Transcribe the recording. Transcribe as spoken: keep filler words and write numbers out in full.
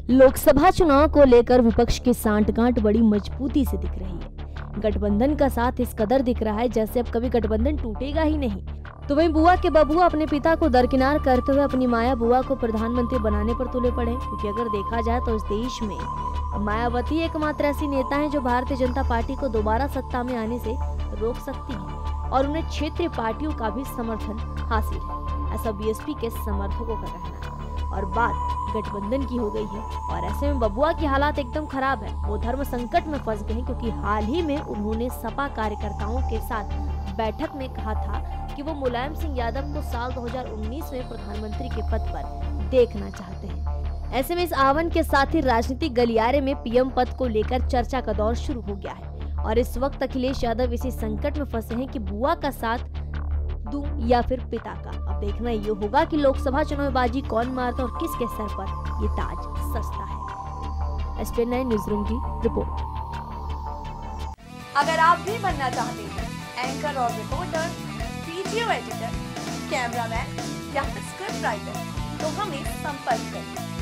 लोकसभा चुनाव को लेकर विपक्ष की सांठगांठ बड़ी मजबूती से दिख रही है। गठबंधन का साथ इस कदर दिख रहा है जैसे अब कभी गठबंधन टूटेगा ही नहीं। तो वहीं बुआ के बबुआ अपने पिता को दरकिनार करते हुए अपनी माया बुआ को प्रधानमंत्री बनाने पर तुले पड़े, क्योंकि अगर देखा जाए तो इस देश में मायावती एकमात्र ऐसी नेता है जो भारतीय जनता पार्टी को दोबारा सत्ता में आने से रोक सकती है और उन्हें क्षेत्रीय पार्टियों का भी समर्थन हासिल है, ऐसा बीएसपी के समर्थकों का कहना है। और बात गठबंधन की हो गई है और ऐसे में बबुआ की हालात एकदम खराब है। वो धर्म संकट में फंस गए हैं, क्योंकि हाल ही में उन्होंने सपा कार्यकर्ताओं के साथ बैठक में कहा था कि वो मुलायम सिंह यादव को साल दो हज़ार उन्नीस में प्रधानमंत्री के पद पर देखना चाहते हैं। ऐसे में इस आहवान के साथ ही राजनीतिक गलियारे में पीएम पद को लेकर चर्चा का दौर शुरू हो गया है और इस वक्त अखिलेश यादव इसी संकट में फंसे हैं कि बुआ का साथ दूं या फिर पिता का। अब देखना ये होगा कि लोकसभा चुनाव में बाजी कौन मारता और किसके सर पर ये ताज सजता है। S P N nine news room की रिपोर्ट। अगर आप भी बनना चाहते हैं एंकर और रिपोर्टर, वीडियो एडिटर, कैमरामैन या फिर स्क्रिप्ट राइटर, तो हमें संपर्क करें।